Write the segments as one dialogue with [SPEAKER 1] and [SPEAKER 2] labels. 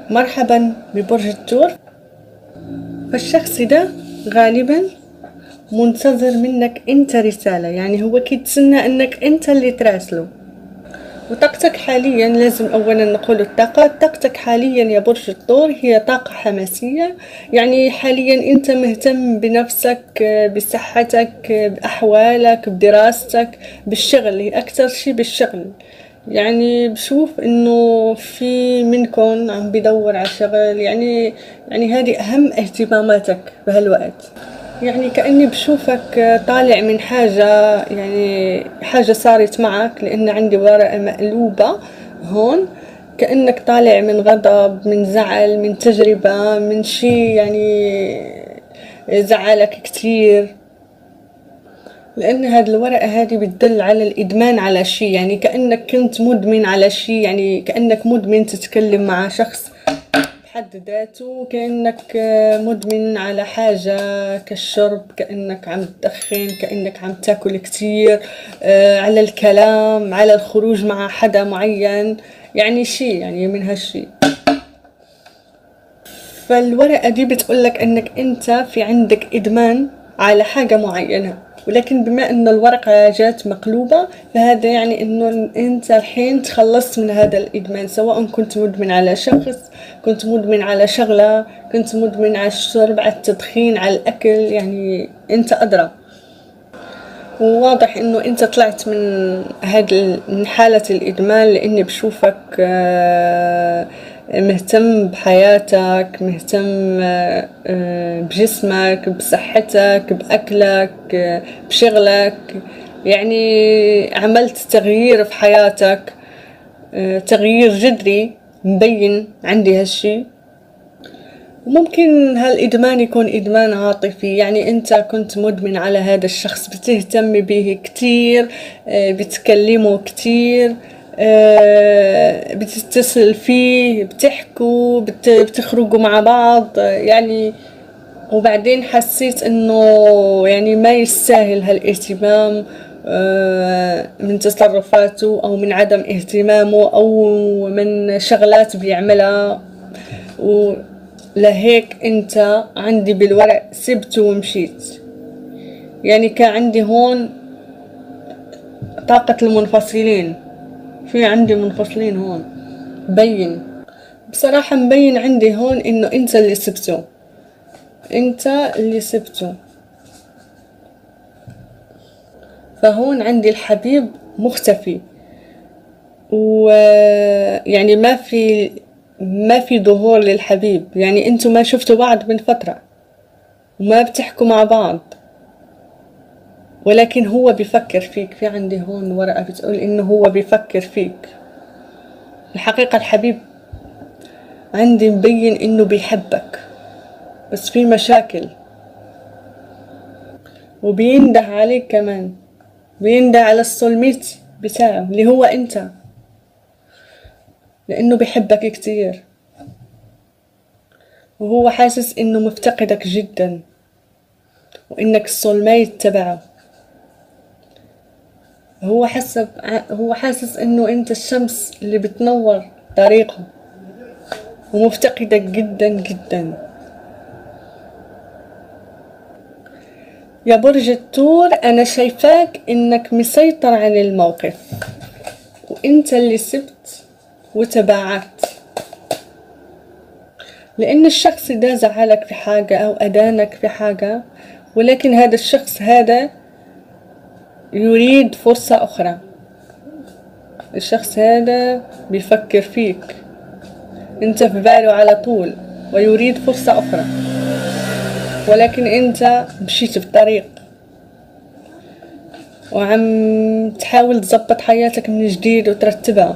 [SPEAKER 1] مرحبا ببرج الثور. فالشخص ده غالبا منتظر منك انت رسالة، يعني هو كيتسنى انك انت اللي تراسله. وطاقتك حاليا لازم اولا نقول طاقتك حاليا يا برج الثور هي طاقة حماسية. يعني حاليا انت مهتم بنفسك، بصحتك، باحوالك، بدراستك، بالشغل، هي اكثر شي بالشغل. يعني بشوف انه في منكم عم بدور على شغل، يعني هذه اهم اهتماماتك بهالوقت. يعني كأني بشوفك طالع من حاجة، يعني حاجة صارت معك، لأن عندي ورقة مقلوبة هون. كأنك طالع من غضب، من زعل، من تجربة، من شي يعني زعلك كتير. لأن هاد الورقة هادي بتدل على الإدمان على شي، يعني كأنك كنت مدمن على شي، يعني كأنك مدمن تتكلم مع شخص بحد ذاته، كأنك مدمن على حاجة كالشرب، كأنك عم تدخن، كأنك عم تاكل كتير، على الكلام، على الخروج مع حدا معين، يعني شي يعني من هالشي. فالورقة دي بتقولك انك انت في عندك ادمان على حاجة معينة، ولكن بما ان الورقة جات مقلوبة فهذا يعني انه انت الحين تخلصت من هذا الادمان، سواء كنت مدمن على شخص، كنت مدمن على شغلة، كنت مدمن على الشرب، على التدخين، على الاكل، يعني انت ادرى. وواضح انه انت طلعت من حالة الادمان، لاني بشوفك مهتم بحياتك، مهتم بجسمك، بصحتك، باكلك، بشغلك. يعني عملت تغيير في حياتك، تغيير جذري مبين عندي هالشي. وممكن هالإدمان يكون إدمان عاطفي، يعني أنت كنت مدمن على هذا الشخص، بتهتم به كتير، بتكلمه كتير، بتتصل فيه، بتحكوا، بتخرجوا مع بعض، يعني وبعدين حسيت انه يعني ما يستاهل هالاهتمام من تصرفاته او من عدم اهتمامه او من شغلات بيعملها، ولهيك انت عندي بالورق سبته ومشيت. يعني كان عندي هون طاقة المنفصلين، في عندي منفصلين هون مبين، بصراحة مبين عندي هون انه انت اللي سبته، انت اللي سبته. فهون عندي الحبيب مختفي، ويعني ما في ظهور للحبيب، يعني انتوا ما شفتوا بعض من فترة وما بتحكوا مع بعض، ولكن هو بيفكر فيك. في عندي هون ورقة بتقول انه هو بيفكر فيك. الحقيقة الحبيب عندي مبين انه بيحبك، بس في مشاكل، وبينده عليك كمان، بينده على السولميت بتاعه اللي هو انت، لانه بيحبك كتير، وهو حاسس انه مفتقدك جدا، وانك السولميت تبعه. هو حاسس انه انت الشمس اللي بتنور طريقه، ومفتقدك جدا جدا. يا برج الثور، انا شايفاك انك مسيطر على الموقف، وانت اللي سبت وتباعدت، لان الشخص ده زعلك في حاجة او ادانك في حاجة، ولكن هذا الشخص هذا يريد فرصة اخرى. الشخص هذا بيفكر فيك، انت في باله على طول، ويريد فرصة اخرى، ولكن انت مشيت بطريق وعم تحاول تزبط حياتك من جديد وترتبها،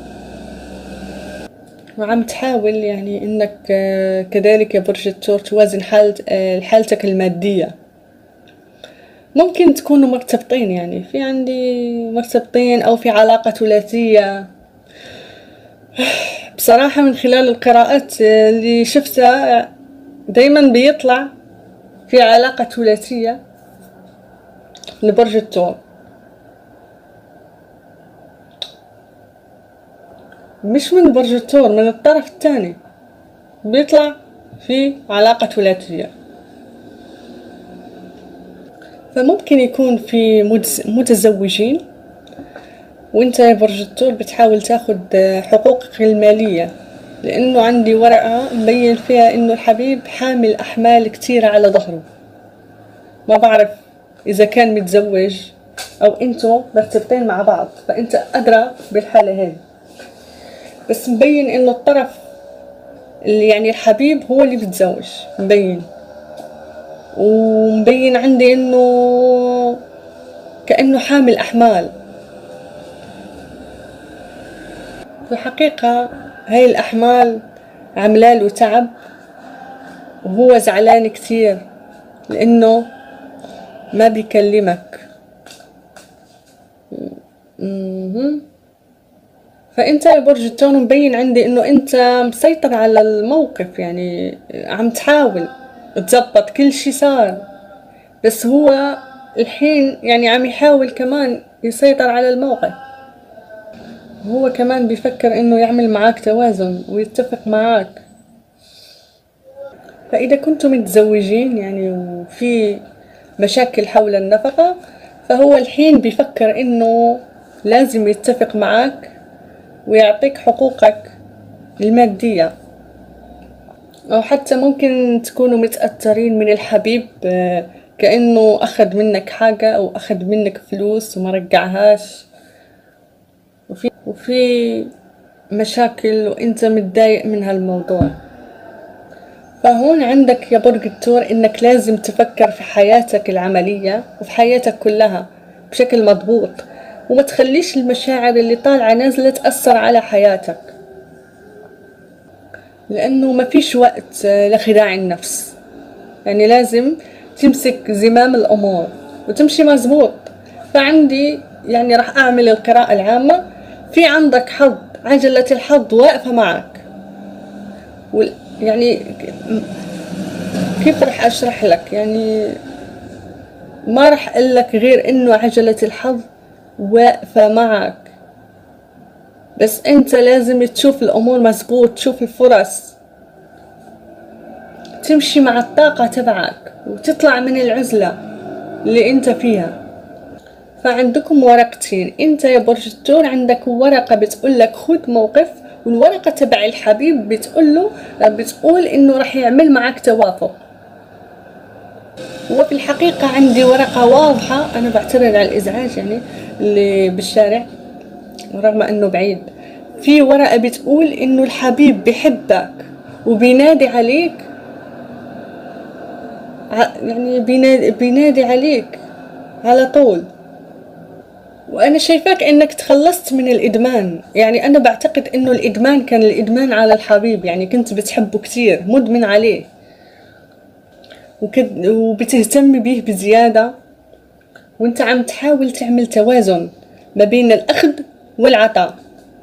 [SPEAKER 1] وعم تحاول يعني انك كذلك يا برج الثور توازن حالتك المادية. ممكن تكونوا مرتبطين، يعني في عندي مرتبطين او في علاقة ثلاثية. بصراحة من خلال القراءات اللي شفتها دايما بيطلع في علاقة ثلاثية لبرج الثور، مش من برج الثور، من الطرف الثاني. بيطلع في علاقة ثلاثية. فممكن يكون في متزوجين، وانت يا برج الثور بتحاول تاخد حقوقك المالية، لانه عندي ورقة مبين فيها انه الحبيب حامل احمال كتيرة على ظهره. ما بعرف اذا كان متزوج او انتوا مرتبطين مع بعض، فانت ادرى بالحالة هذه. بس مبين انه الطرف اللي يعني الحبيب هو اللي بتزوج، مبين. ومبين عندي انه كأنه حامل احمال. في الحقيقة هاي الاحمال عملاله تعب، وهو زعلان كتير لانه ما بيكلمك. فانت يا برج الثور مبين عندي انه انت مسيطر على الموقف، يعني عم تحاول تزبط كل شي صار، بس هو الحين يعني عم يحاول كمان يسيطر على الموقف. هو كمان بيفكر انه يعمل معاك توازن ويتفق معاك. فاذا كنتم متزوجين يعني وفي مشاكل حول النفقة، فهو الحين بيفكر انه لازم يتفق معاك ويعطيك حقوقك المادية. او حتى ممكن تكونوا متأثرين من الحبيب، كأنه اخذ منك حاجة او اخذ منك فلوس وما رجعهاش، وفي مشاكل وانت متضايق من هالموضوع. فهون عندك يا برج الثور انك لازم تفكر في حياتك العملية وفي حياتك كلها بشكل مضبوط، وما تخليش المشاعر اللي طالعة نازلة تأثر على حياتك، لانه ما فيش وقت لخداع النفس. يعني لازم تمسك زمام الامور وتمشي مزبوط. فعندي يعني راح اعمل القراءة العامة. في عندك حظ، عجلة الحظ واقفة معك. يعني كيف راح اشرح لك؟ يعني ما راح اقول لك غير انه عجلة الحظ واقفة معك، بس انت لازم تشوف الامور مزبوط، تشوف الفرص، تمشي مع الطاقة تبعك وتطلع من العزلة اللي انت فيها. فعندكم ورقتين، انت يا برج الثور عندك ورقة بتقول لك خذ موقف، والورقة تبع الحبيب بتقول انه راح يعمل معك توافق. وفي الحقيقة عندي ورقة واضحة، انا بعتذر على الازعاج يعني اللي بالشارع رغم انه بعيد. في ورقة بتقول انه الحبيب بحبك وبينادي عليك، يعني بينادي عليك على طول. وانا شايفاك انك تخلصت من الادمان. يعني انا بعتقد انه الادمان كان الادمان على الحبيب، يعني كنت بتحبه كتير، مدمن عليه وبتهتم به بزيادة، وانت عم تحاول تعمل توازن ما بين الاخذ والعطاء.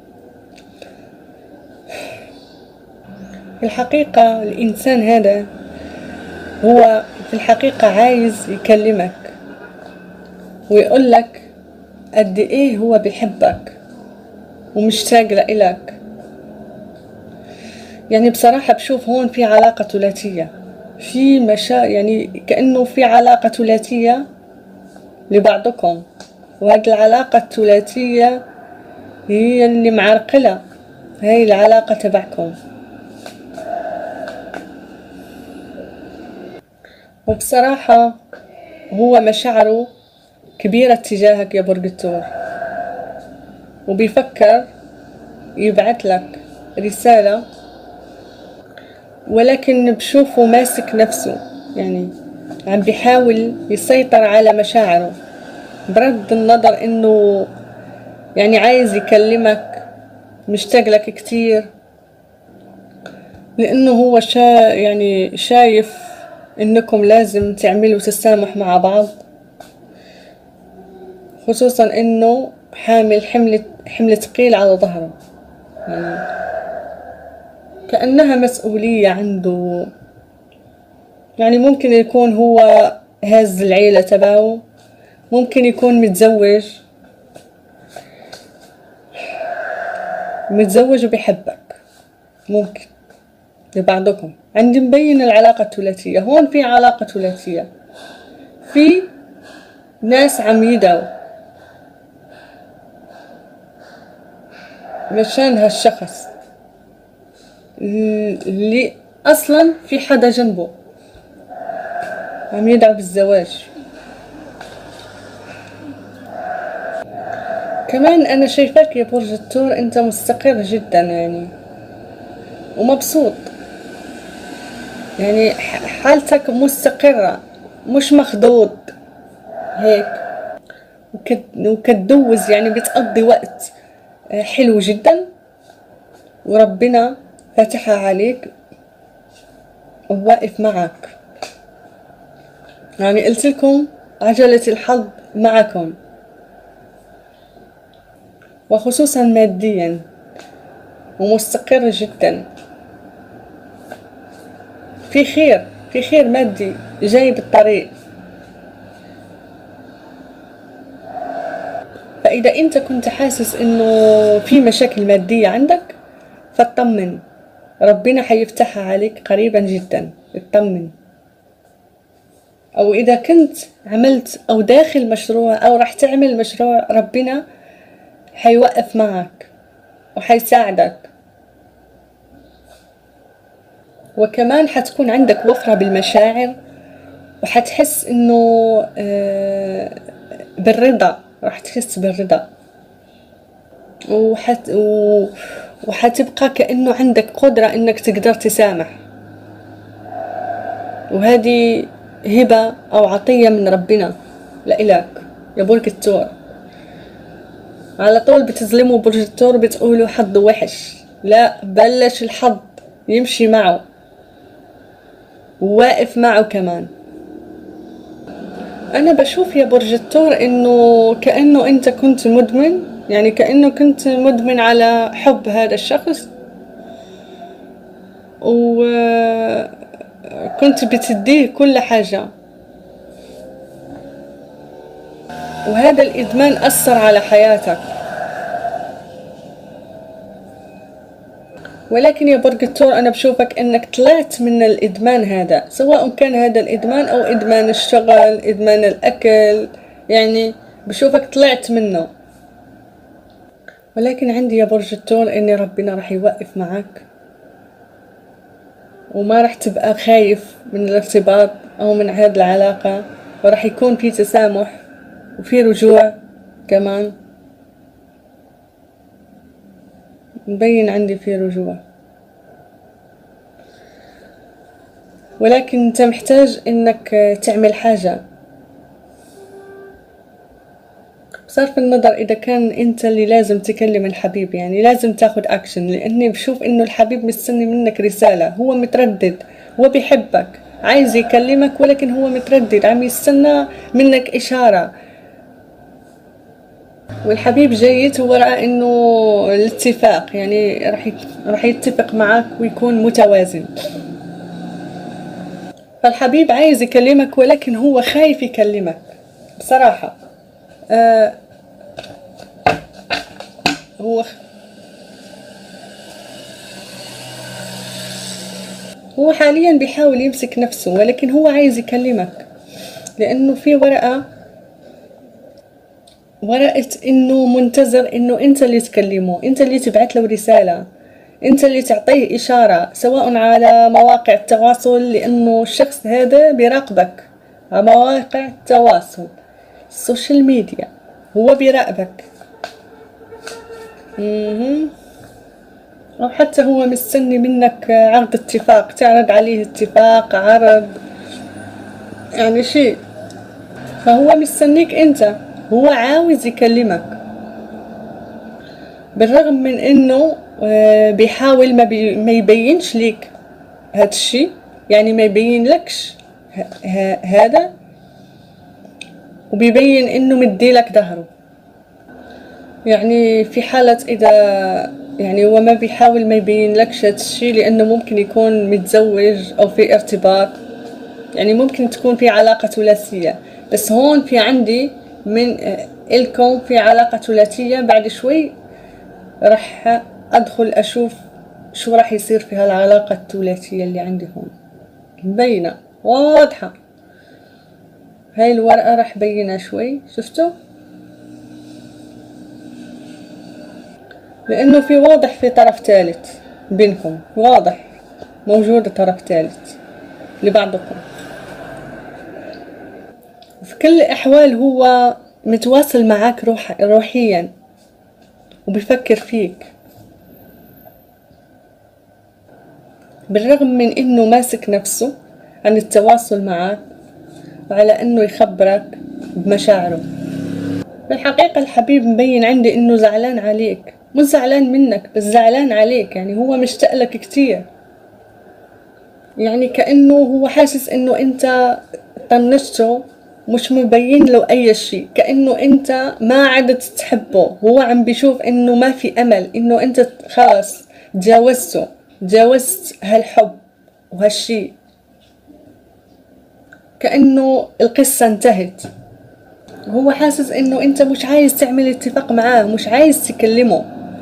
[SPEAKER 1] في الحقيقة الانسان هذا هو في الحقيقة عايز يكلمك ويقول لك قد ايه هو بيحبك ومشتاق لإلك. يعني بصراحة بشوف هون في علاقة ثلاثية، في يعني كأنه في علاقة ثلاثية لبعضكم، وهذه العلاقة الثلاثية هي اللي معرقلة هاي العلاقة تبعكم. وبصراحة هو مشاعره كبيرة تجاهك يا برج الثور، وبيفكر يبعث لك رسالة، ولكن بشوفه ماسك نفسه، يعني عم بيحاول يسيطر على مشاعره برد النظر انه يعني عايز يكلمك، مشتاق لك كتير، لانه هو يعني شايف انكم لازم تعملوا تسامح مع بعض، خصوصا انه حامل حمل ثقيل على ظهره، يعني كأنها مسؤولية عنده. يعني ممكن يكون هو هاز العيلة تبعه، ممكن يكون متزوج وبيحبك، ممكن لبعضكم. عندي مبين العلاقة الثلاثية، هون في علاقة ثلاثية، في ناس عم يدعوا مشان هالشخص اللي اصلا في حدا جنبه عم يدعو بالزواج. كمان انا شايفاك يا برج الثور انت مستقر جدا يعني ومبسوط، يعني حالتك مستقرة مش مخضوض هيك، وكتدوز يعني بتقضي وقت حلو جدا وربنا فاتحها عليك وواقف معك. يعني قلت لكم عجلة الحظ معكم، وخصوصا ماديا، ومستقر جدا، في خير، في خير مادي جاي بالطريق. فإذا أنت كنت حاسس إنه في مشاكل مادية عندك فاطمن، ربنا حيفتحها عليك قريبا جدا، اطمن. أو إذا كنت عملت أو داخل مشروع أو راح تعمل مشروع، ربنا حيوقف معك وحيساعدك، وكمان حتكون عندك وفرة بالمشاعر، وحتحس إنه بالرضا، راح تحس بالرضا، وحتبقى كأنه عندك قدرة إنك تقدر تسامح. وهذه هبة أو عطية من ربنا لإلك يا برج الثور. على طول بتظلموا برج الثور، بتقولوا حظه وحش، لا، بلش الحظ يمشي معه وواقف معه كمان. أنا بشوف يا برج الثور إنه كأنه أنت كنت مدمن، يعني كأنه كنت مدمن على حب هذا الشخص، وكنت بتديه كل حاجة، وهذا الإدمان أثر على حياتك. ولكن يا برج الثور أنا بشوفك إنك طلعت من الإدمان هذا، سواء كان هذا الإدمان أو إدمان الشغل، إدمان الأكل، يعني بشوفك طلعت منه. ولكن عندي يا برج الثور إن ربنا راح يوقف معك، وما راح تبقى خايف من الارتباط أو من هذه العلاقة، وراح يكون في تسامح وفي رجوع كمان، مبين عندي في رجوع. ولكن انت محتاج انك تعمل حاجة بصرف النظر اذا كان انت اللي لازم تكلم الحبيب، يعني لازم تاخد اكشن، لاني بشوف انه الحبيب مستني منك رسالة، هو متردد، هو بيحبك، عايز يكلمك، ولكن هو متردد، عم يستنى منك اشارة. والحبيب جيد وراء انه الاتفاق، يعني راح يتفق معك ويكون متوازن. فالحبيب عايز يكلمك ولكن هو خايف يكلمك بصراحة. هو حاليا بيحاول يمسك نفسه، ولكن هو عايز يكلمك، لانه في ورقة انه منتظر انه انت اللي تكلمه، انت اللي تبعت له رسالة، انت اللي تعطيه اشارة، سواء على مواقع التواصل، لانه الشخص هذا بيراقبك على مواقع التواصل، السوشيال ميديا، هو بيراقبك. او حتى هو مستني منك عرض اتفاق، تعرض عليه اتفاق، عرض، يعني شيء، فهو مستنيك انت، هو عاوز يكلمك، بالرغم من انه بيحاول ما يبينش ليك هاد الشيء، يعني ما يبين لكش هذا، وبيبين انه مديلك ظهره. يعني في حالة اذا يعني هو ما بيحاول ما يبين لكش هاد الشيء، لانه ممكن يكون متزوج او في ارتباط، يعني ممكن تكون في علاقة ثلاثية، بس هون في عندي من إلكم في علاقة ثلاثية. بعد شوي راح أدخل أشوف شو راح يصير في هالعلاقة الثلاثية اللي عندي هون. مبينة واضحة، هاي الورقة راح بينها شوي، شفتوا؟ لأنه في واضح في طرف ثالث بينكم، واضح موجود طرف ثالث لبعضكم. في كل الأحوال هو متواصل معاك روحيا وبيفكر فيك، بالرغم من انه ماسك نفسه عن التواصل معك وعلى انه يخبرك بمشاعره. بالحقيقة الحبيب مبين عندي انه زعلان عليك، مش زعلان منك بس زعلان عليك، يعني هو مشتاق لك كتير، يعني كأنه هو حاسس انه انت طنشته، مش مبين له اي شيء، كأنه انت ما عدت تحبه، هو عم بيشوف انه ما في امل، انه انت خلاص تجاوزته، تجاوزت هالحب وهالشي، كأنه القصة انتهت. هو حاسس انه انت مش عايز تعمل اتفاق معاه، مش عايز تكلمه،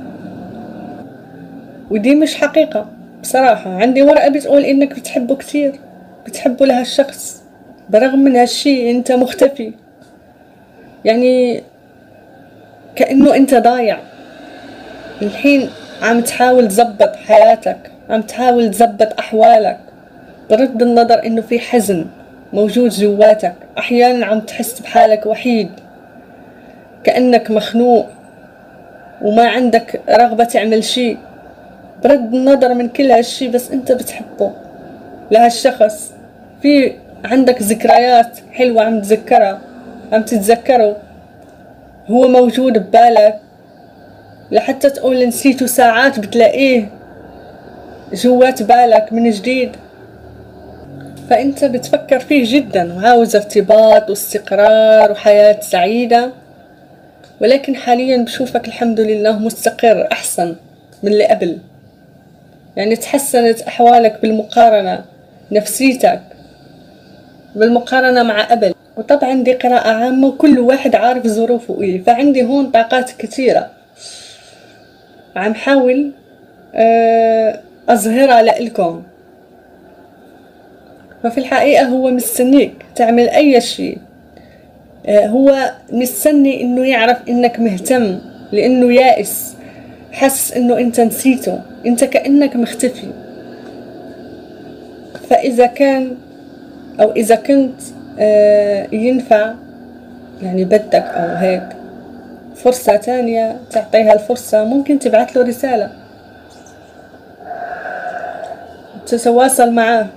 [SPEAKER 1] ودي مش حقيقة. بصراحة عندي ورقة بتقول انك بتحبه كتير، بتحبه لهالشخص، برغم من هالشي انت مختفي، يعني كأنه انت ضايع. الحين عم تحاول تزبط حياتك، عم تحاول تزبط احوالك، بغض النظر انه في حزن موجود جواتك، احيانا عم تحس بحالك وحيد، كأنك مخنوق وما عندك رغبة تعمل شي، بغض النظر من كل هالشي، بس انت بتحبه لهالشخص، في عندك ذكريات حلوة عم تتذكرها، عم تتذكره، هو موجود ببالك، لحتى تقول نسيته ساعات بتلاقيه جوات بالك من جديد. فانت بتفكر فيه جدا وعاوز ارتباط واستقرار وحياة سعيدة، ولكن حاليا بشوفك الحمد لله مستقر احسن من اللي قبل، يعني تحسنت احوالك بالمقارنة، نفسيتك بالمقارنة مع قبل. وطبعا دي قراءة عامة وكل واحد عارف ظروفه ايه، فعندي هون طاقات كتيرة عم حاول اظهرها لإلكم. ففي الحقيقة هو مستنيك تعمل اي شيء، هو مستني انه يعرف انك مهتم، لانه يائس، حس انه انت نسيته، انت كأنك مختفي. فاذا كان او اذا كنت ينفع، يعني بدك او هيك فرصة تانية تعطيها الفرصة، ممكن تبعت له رسالة تتواصل معاه.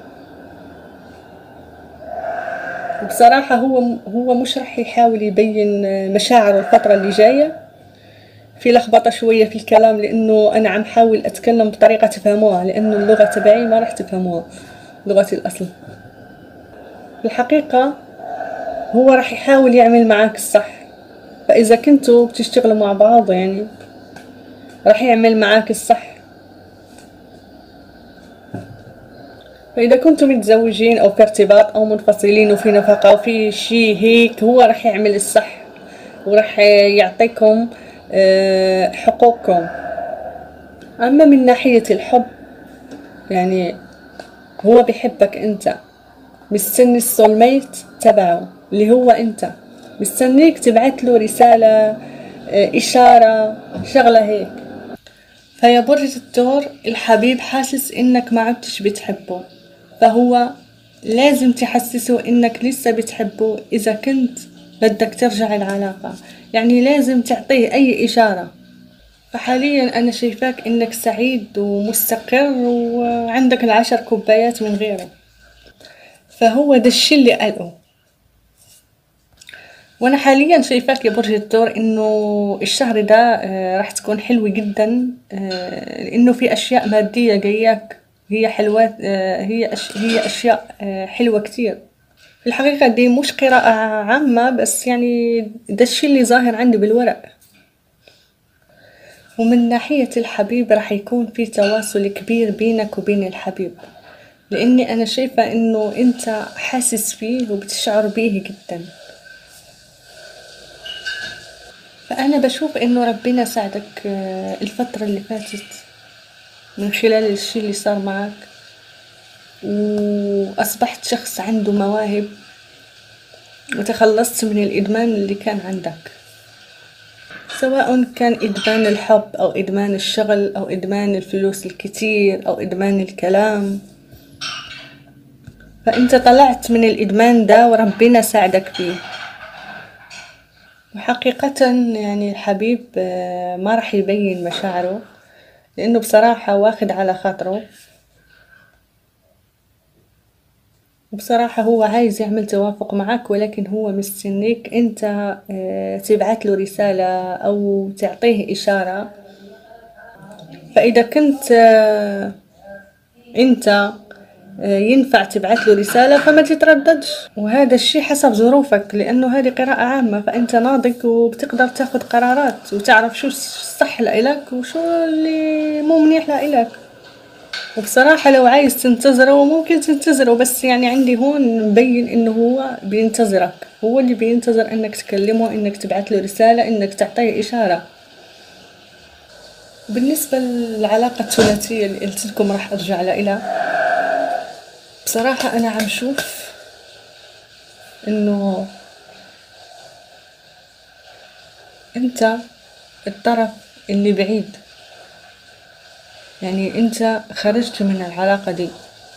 [SPEAKER 1] بصراحة هو مش رح يحاول يبين مشاعره الفترة اللي جاية، في لخبطة شوية في الكلام، لأنه أنا عم حاول أتكلم بطريقة تفهموها، لأنه اللغة تبعي ما رح تفهموها، لغتي الأصل. في الحقيقة هو رح يحاول يعمل معاك الصح، فإذا كنتوا بتشتغلوا مع بعض يعني رح يعمل معاك الصح. فإذا كنتم متزوجين أو في ارتباط أو منفصلين وفي نفقة وفي شي هيك، هو رح يعمل الصح ورح يعطيكم حقوقكم. أما من ناحية الحب، يعني هو بيحبك أنت، مستني السولميت تبعه اللي هو أنت، مستنيك تبعت له رسالة، إشارة، شغلة هيك. فيا برج الثور، الحبيب حاسس انك ما عدتش بتحبه، فهو لازم تحسسه انك لسه بتحبه اذا كنت بدك ترجع العلاقة، يعني لازم تعطيه اي اشارة. فحاليا انا شايفاك انك سعيد ومستقر وعندك العشر كوبايات من غيره، فهو ده الشي اللي قاله. وانا حاليا شايفاك يا برج الثور انه الشهر ده راح تكون حلوة جدا، لانه في اشياء مادية جاياك، هي حلوات، هي اشياء حلوة كتير. في الحقيقة دي مش قراءة عامة، بس يعني ده الشي اللي ظاهر عندي بالورق. ومن ناحية الحبيب راح يكون في تواصل كبير بينك وبين الحبيب، لاني انا شايفة انه انت حاسس فيه وبتشعر بيه جدا. فأنا بشوف إنه ربنا ساعدك الفترة اللي فاتت، من خلال الشي اللي صار معك، وأصبحت شخص عنده مواهب، وتخلصت من الإدمان اللي كان عندك، سواء كان إدمان الحب أو إدمان الشغل أو إدمان الفلوس الكتير أو إدمان الكلام. فأنت طلعت من الإدمان ده وربنا ساعدك فيه. وحقيقة يعني الحبيب ما راح يبين مشاعره، لأنه بصراحة واخد على خاطره، وبصراحة هو عايز يعمل توافق معك، ولكن هو مستنيك انت تبعت له رسالة او تعطيه اشارة. فاذا كنت انت ينفع تبعت له رسالة فما تترددش، وهذا الشيء حسب ظروفك، لانه هذه قراءة عامة، فانت ناضج وبتقدر تاخد قرارات وتعرف شو الصح لإلك وشو اللي مو منيح لإلك. وبصراحة لو عايز تنتظره ممكن تنتظره، بس يعني عندي هون مبين انه هو بينتظرك، هو اللي بينتظر انك تكلمه، انك تبعت له رسالة، انك تعطيه اشارة. بالنسبة للعلاقة الثلاثية اللي قلت لكم راح ارجع لها، بصراحة انا عم شوف انه انت الطرف اللي بعيد، يعني انت خرجت من العلاقة دي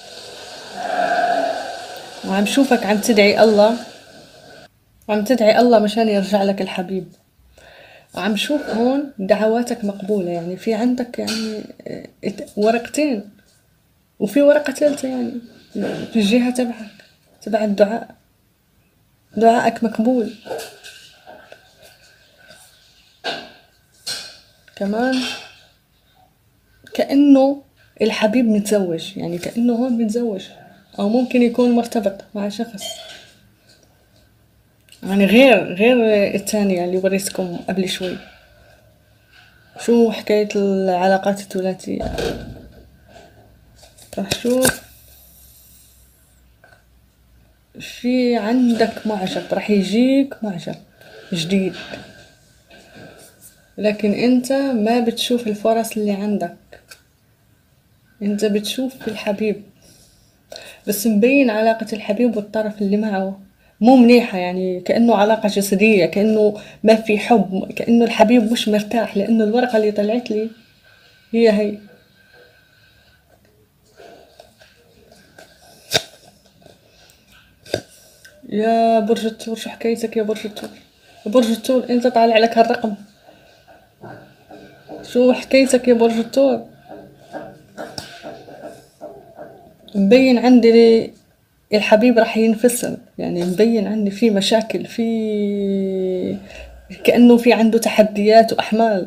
[SPEAKER 1] وعم شوفك عم تدعي الله، وعم تدعي الله مشان يرجع لك الحبيب. وعم شوف هون دعواتك مقبولة، يعني في عندك يعني ورقتين، وفي ورقة ثالثة يعني في الجهة تبعك، تبع الدعاء، دعائك مقبول. كمان كأنه الحبيب متزوج، يعني كأنه هون متزوج، أو ممكن يكون مرتبط مع شخص، يعني غير الثانية اللي وريتكم قبل شوي. شو حكاية العلاقات الثلاثية؟ راح شوف في عندك معجب، راح يجيك معجب جديد، لكن انت ما بتشوف الفرص اللي عندك، انت بتشوف الحبيب بس مبين علاقة الحبيب والطرف اللي معه مو منيحة، يعني كأنه علاقة جسدية، كأنه ما في حب، كأنه الحبيب مش مرتاح، لأنه الورقة اللي طلعت لي هي يا برج الثور. شو حكايتك يا برج الثور؟ يا برج الثور انت طالع لك هالرقم، شو حكايتك يا برج الثور؟ مبين عندي الحبيب راح ينفصل، يعني مبين عندي في مشاكل، في كأنه في عنده تحديات وأحمال.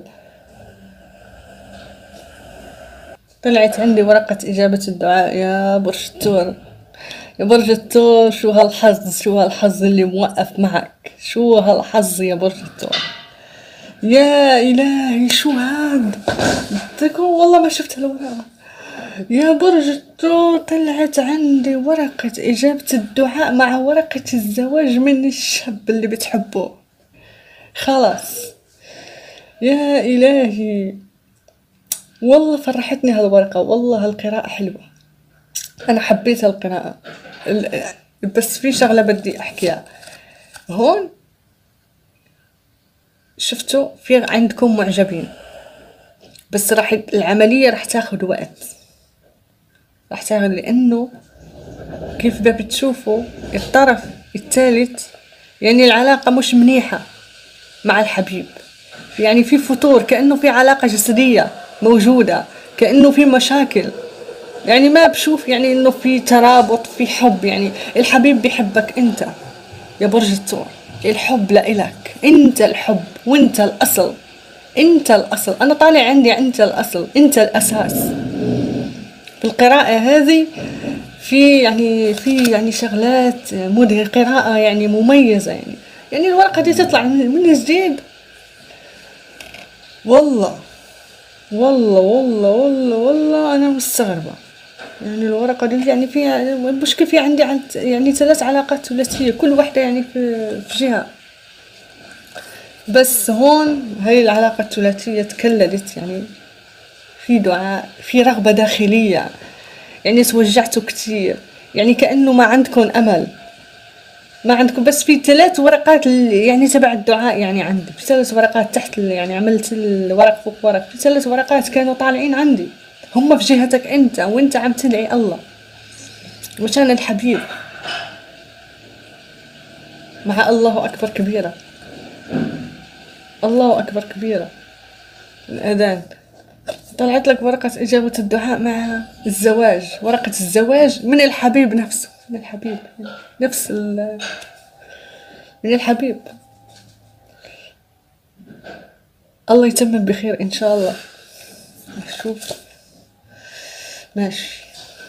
[SPEAKER 1] طلعت عندي ورقة إجابة الدعاء يا برج الثور. يا برج الثور شو هالحظ، شو هالحظ اللي موقف معك، شو هالحظ يا برج الثور. يا إلهي شو هاد، والله ما شفت هالورقة. يا برج الثور طلعت عندي ورقة إجابة الدعاء مع ورقة الزواج من الشاب اللي بتحبه. خلاص يا إلهي، والله فرحتني هالورقة، والله هالقراءة حلوة، أنا حبيت هالقراءة. بس في شغلة بدي أحكيها هون. شفتوا في عندكم معجبين، بس العملية راح تاخد وقت، راح تاخد، لأنه كيف بتشوفوا الطرف الثالث يعني العلاقة مش منيحة مع الحبيب، يعني في فتور، كأنه في علاقة جسدية موجودة، كأنه في مشاكل، يعني ما بشوف يعني انه في ترابط، في حب. يعني الحبيب بيحبك انت يا برج الثور، الحب لإلك انت، الحب وانت الاصل، انت الاصل، انا طالع عندي انت الاصل، انت الاساس. في القراءة هذه في شغلات قراءة يعني مميزة، يعني الورقة دي تطلع من جديد. والله والله والله والله والله انا مستغربة، يعني الورقة دي يعني فيها المشكلة، في عندي يعني 3 علاقات ثلاثية، كل واحدة يعني في جهة. بس هون هاي العلاقة الثلاثية تكللت يعني في دعاء، في رغبة داخلية، يعني توجعتوا كتير، يعني كأنه ما عندكم أمل، ما عندكم، بس في 3 ورقات يعني تبع الدعاء، يعني عندي في 3 ورقات تحت يعني عملت الورق فوق ورق، في 3 ورقات كانوا طالعين عندي، هم في جهتك انت، وانت عم تدعي الله وشان الحبيب. مع الله أكبر كبيرة، الله أكبر كبيرة. الأذان طلعت لك ورقة إجابة الدعاء مع الزواج، ورقة الزواج من الحبيب نفسه، من الحبيب، نفس من الحبيب. الله يتمم بخير إن شاء الله. شوف ماشي.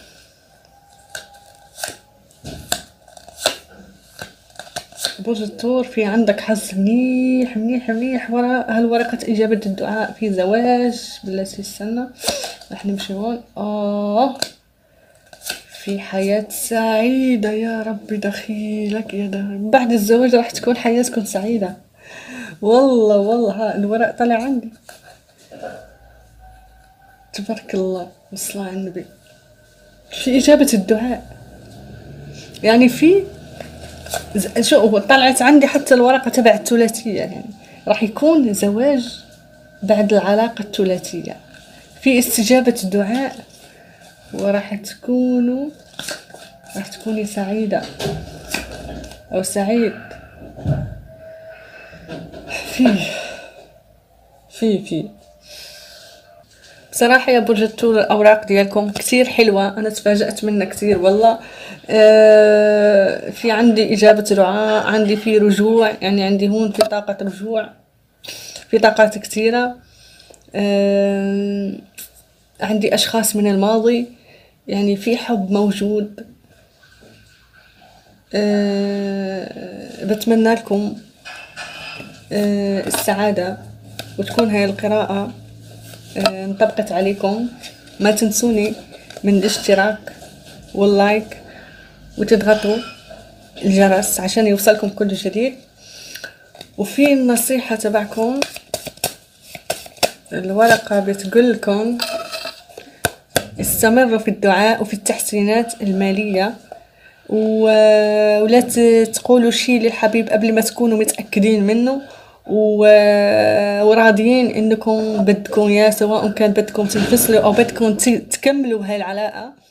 [SPEAKER 1] برج الثور، في عندك حظ منيح منيح منيح وراء هالورقة إجابة الدعاء، في زواج. بلاتي استنى، رح نمشي هون. في حياة سعيدة، يا ربي دخيلك يا ده، بعد الزواج راح تكون حياتكم سعيدة. والله والله ها الورق طلع عندي، تبارك الله والصلاة على النبي. في إجابة الدعاء، يعني في شو طلعت عندي حتى الورقة تبع الثلاثية، يعني راح يكون زواج بعد العلاقة الثلاثية، في استجابة الدعاء، وراح تكوني سعيدة أو سعيد. في في بصراحة يا برج الثور الأوراق ديالكم كتير حلوة، أنا تفاجأت منها كتير والله. في عندي إجابة دعاء، عندي في رجوع، يعني عندي هون في طاقة رجوع، في طاقات كتيرة. عندي أشخاص من الماضي، يعني في حب موجود. بتمنى لكم السعادة، وتكون هاي القراءة انطبقت عليكم. ما تنسوني من الاشتراك واللايك، وتضغطوا الجرس عشان يوصلكم كل جديد. وفي النصيحة تبعكم، الورقة بتقول لكم استمروا في الدعاء وفي التحسينات المالية، ولا تقولوا شيء للحبيب قبل ما تكونوا متأكدين منه، وراضيين انكم بدكم اياه، سواء كان بدكم تنفصلوا او بدكم تكملوا هاي العلاقة.